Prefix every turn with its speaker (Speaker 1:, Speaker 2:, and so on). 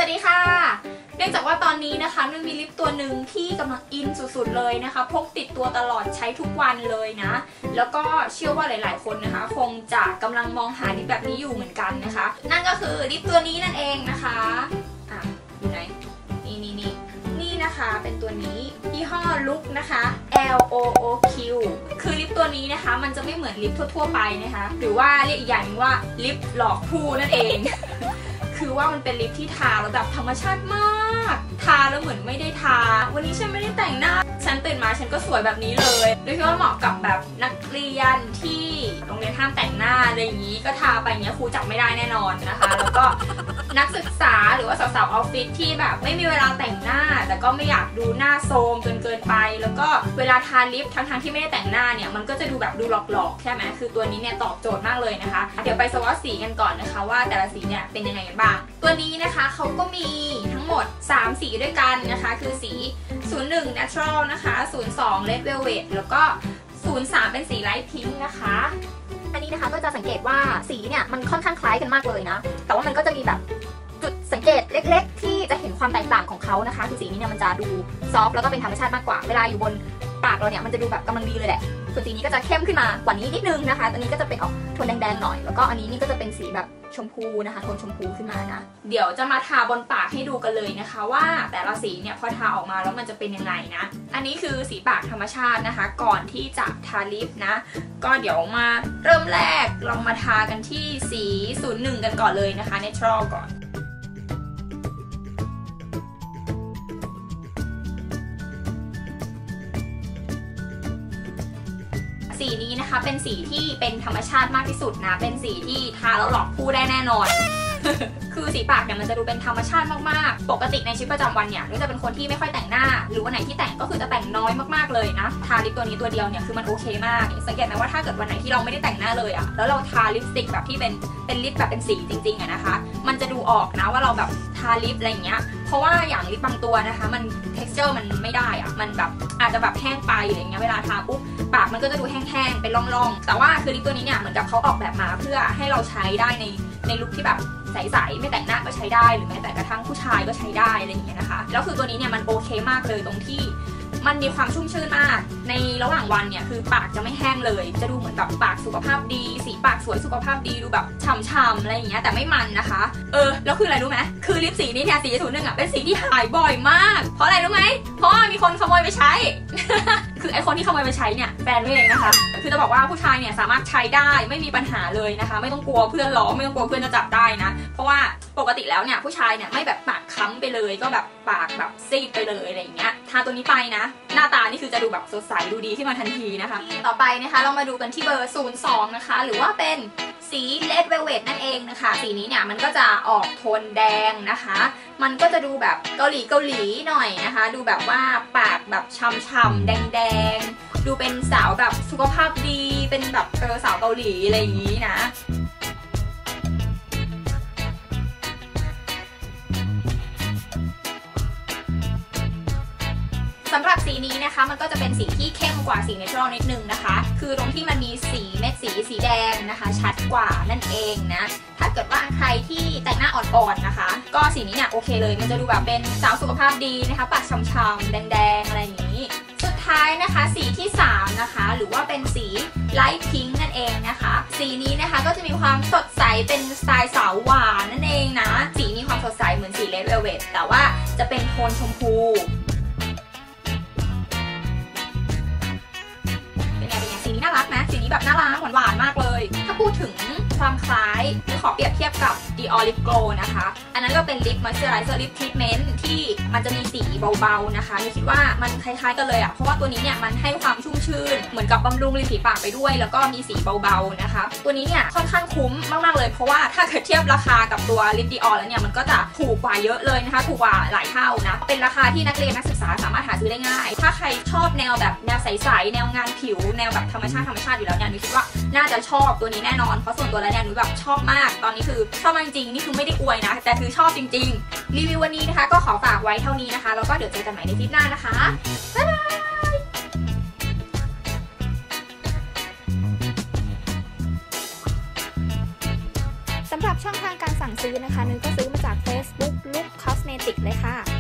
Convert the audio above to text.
Speaker 1: วัสดีค่ะเนื่องจากว่าตอนนี้นะคะมันมีลิปตัวหนึ่งที่กำลังอินสุดๆเลยนะคะพกติดตัวตลอดใช้ทุกวันเลยนะแล้วก็เชื่อว่าหลายๆคนนะคะคงจะกำลังมองหาลิปแบบนี้อยู่เหมือนกันนะคะนั่นก็คือลิปตัวนี้นั่นเองนะคะอยู่ไหนนี่นะคะเป็นตัวนี้ยี่ห้อลุคนะคะ LOOQ คือลิปตัวนี้นะคะมันจะไม่เหมือนลิปทั่วๆไปนะคะหรือว่าเรียกอีกอย่างนึงว่าลิปหลอกผู้นั่นเอง คือว่ามันเป็นลิปที่ทาแล้วแบบธรรมชาติมากทาแล้วเหมือนไม่ได้ทาวันนี้ฉันไม่ได้แต่งหน้าฉันตื่นมาฉันก็สวยแบบนี้เลยโดยเฉพาะเหมาะกับแบบนักเรียนที่โรงเรียนห้ามแต่งหน้าอะไรอย่างนี้ก็ทาไปเงี้ยครูจับไม่ได้แน่นอนนะคะแล้วก็นักศึกษาหรือว่าสาวๆออฟฟิศที่แบบไม่มีเวลาแต่งหน้าแต่ก็ไม่อยากดูหน้าโทรมจนเกินไปแล้วก็เวลาทาลิปทั้งที่ไม่ได้แต่งหน้าเนี่ยมันก็จะดูแบบดูหลอกๆใช่ไหมคือตัวนี้เนี่ยตอบโจทย์มากเลยนะคะเดี๋ยวไปสวอตสีกันก่อนนะคะว่าแต่ละสีเนี่ยเป็นยังไงกันบ้างตัวนี้นะคะเขาก็มีทั้งหมด3สีด้วยกันนะคะคือสี 01 Natural นะคะ 02 Red Velvet แล้วก็ 03 เป็นสี Light Pink นะคะ
Speaker 2: อันนี้นะคะก็จะสังเกตว่าสีเนี่ยมันค่อนข้างคล้ายกันมากเลยนะแต่ว่ามันก็จะมีแบบจุดสังเกตเล็กๆที่จะเห็นความแตกต่างของเขานะคะคือสีนี้เนี่ยมันจะดูซอฟต์แล้วก็เป็นธรรมชาติมากกว่าเวลาอยู่บนปากเราเนี่ยมันจะดูแบบกำลังดีเลยแหละส่วนสีนี้ก็จะเข้มขึ้นมากว่านี้นิดนึงนะคะตัวนี้ก็จะเป็นออกโทนแดงๆหน่อยแล้วก็อันนี้นี่ก็จะเป็นสีแบบชมพูนะคะโทนชมพูขึ้นมานะ
Speaker 1: เดี๋ยวจะมาทาบนปากให้ดูกันเลยนะคะว่าแต่ละสีเนี่ยพอทาออกมาแล้วมันจะเป็นยังไงนะอันนี้คือสีปากธรรมชาตินะคะก่อนที่จะทาลิปนะก็เดี๋ยวมาเริ่มแรกลองมาทากันที่สี 01 กันก่อนเลยนะคะ Natural ก่อนสีนี้นะคะเป็นสีที่เป็นธรรมชาติมากที่สุดนะเป็นสีที่ทาแล้วหลอกผู้ได้แน่นอน คือสีปากเนี่ยมันจะดูเป็นธรรมชาติมากๆปกติในชีวิตประจำวันเนี่ยนุ้ยจะเป็นคนที่ไม่ค่อยแต่งหน้าหรือวันไหนที่แต่งก็คือจะแต่งน้อยมากๆเลยนะทาลิปตัวนี้ตัวเดียวเนี่ยคือมันโอเคมากสังเกตไหมว่าถ้าเกิดวันไหนที่เราไม่ได้แต่งหน้าเลยอะแล้วเราทาลิปสติกแบบที่เป็นลิปแบบเป็นสีจริงๆอะนะคะมันจะดูออกนะว่าเราแบบทาลิปอะไรอย่างเงี้ยเพราะว่าอย่างลิปบางตัวนะคะมัน texture มันไม่ได้อะมันแบบอาจจะแบบแห้งไปอะไรเงี้ยเวลาทาปุ๊บปากมันก็จะดูแห้งๆเป็นร่องๆแต่ว่าคือลิปตัวนี้เนี่ยเหมือนกับเขาออกแบบมาเพื่อให้เราใช้ได้ในลุคที่แบบใสๆไม่แต่งหน้าก็ใช้ได้หรือแม้แต่กระทั่งผู้ชายก็ใช้ได้อะไรอย่างเงี้ยนะคะแล้วคือตัวนี้เนี่ยมันโอเคมากเลยตรงที่มันมีความชุ่มชื่นมากในระหว่างวันเนี่ยคือปากจะไม่แห้งเลยจะดูเหมือนแบบปากสุขภาพดีสีปากสวยสุขภาพดีดูแบบฉ่ำๆอะไรอย่างเงี้ยแต่ไม่มันนะคะแล้วคืออะไรรู้ไหมคือลิปสีนี้เนี่ยสี01อ่ะเป็นสีที่หายบ่อยมากเพราะอะไรรู้ไหมเพราะว่ามีคนขโมยไปใช้ คือไอคนที่ขโมยไปใช้เนี่ยแฟนเองนะคะคือจะบอกว่าผู้ชายเนี่ยสามารถใช้ได้ไม่มีปัญหาเลยนะคะไม่ต้องกลัวเพื่อนล้อไม่ต้องกลัวเพื่อนจะจับได้นะเพราะว่าปกติแล้วเนี่ยผู้ชายเนี่ยไม่แบบปากค้ำไปเลยก็แบบปากแบบซีดไปเลยอะไรอย่างเงี้ยทาตัวนี้ไปนะหน้าตานี่คือจะดูแบบสดใสดูดีขึ้นมาทันทีนะคะต่อไปนะคะเรามาดูกันที่เบอร์ 02 นะคะหรือว่าเป็นสี Red Velvet นั่นเองนะคะสีนี้เนี่ยมันก็จะออกโทนแดงนะคะมันก็จะดูแบบเกาหลีหน่อยนะคะดูแบบว่าปากแบบช่ำๆแดงๆดูเป็นสาวแบบสุขภาพดีเป็นแบบสาวเกาหลีอะไรอย่างนี้นะสำหรับสีนี้นะคะมันก็จะเป็นสีที่เข้มกว่าสี Natural นิดนึงนะคะคือตรงที่มันมีสีเม็ดสีแดงนะคะชัดกว่านั่นเองนะถ้าเกิดว่าใครที่แต่งหน้าอ่อนๆนะคะก็สีนี้เนี่ยโอเคเลยมันจะดูแบบเป็นสาวสุขภาพดีนะคะปากช่ำๆแดงๆอะไรอย่างนี้สุดท้ายนะคะสีที่3นะคะหรือว่าเป็นสี Light Pink นั่นเองนะคะสีนี้นะคะก็จะมีความสดใสเป็นสไตล์สาวหวานนั่นเองนะสีมีความสดใสเหมือนสี Red Velvet แต่ว่าจะเป็นโทนชมพูน่ารักนะสีนี้แบบน่ารักหวานๆมากเลยถ้าพูดถึงความคล้ายขอเปรียบเทียบกับ Dior Lip Glow นะคะอันนั้นก็เป็นลิป Moisturizer Lip Treatment ที่มันจะมีสีเบาๆนะคะคิดว่ามันคล้ายๆกันเลยอ่ะเพราะว่าตัวนี้เนี่ยมันให้ความชุ่มชื่นเหมือนกับบำรุงริมฝีปากไปด้วยแล้วก็มีสีเบาๆนะคะตัวนี้เนี่ยค่อนข้างคุ้มมากๆเลยเพราะว่าถ้าเกิดเทียบราคากับตัว Lip Dior แล้วเนี่ยมันก็จะถูกกว่าเยอะเลยนะคะถูกกว่าหลายเท่านะเป็นราคาที่นักเรียนนักศึกษาสามารถหาซื้อได้ง่ายถ้าใครชอบแนวแบบแนวใสๆแนวงานผิวแนวแบบธรรมชาติอยู่แล้วเนี่ยนุ้ยคิดว่าน่าจะชอบตัวนี้แน่นอนเพราะส่วนตัวแล้วเนี่ยนุ้ยแบบชอบมากตอนนี้คือชอบมากจริงนี่คือไม่ได้อวยนะแต่คือชอบจริงๆรีวิววันนี้นะคะก็ขอฝากไว้เท่านี้นะคะแล้วก็เดี๋ยวเจอกันใหม่ในคลิปหน้านะคะบ๊ายบาย
Speaker 2: สำหรับช่องทางการสั่งซื้อนะคะนุ้ยก็ซื้อมาจาก Facebook Look Cosmetics 10เลยค่ะ